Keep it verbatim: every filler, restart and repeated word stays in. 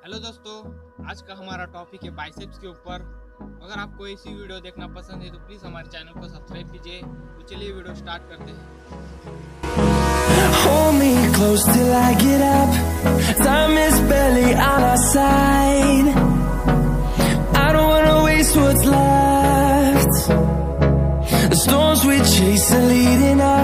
हेलो दोस्तों, आज का हमारा टॉपिक है बाइसेप्स के ऊपर। अगर आपको ऐसी वीडियो देखना पसंद है तो प्लीज़ हमारे चैनल को सब्सक्राइब कीजिए। तो चलिए वीडियो स्टार्ट करते हैं। Hold me close till I get up. Time is barely on our side. I don't wanna waste what's left. The storms we chase are leading us.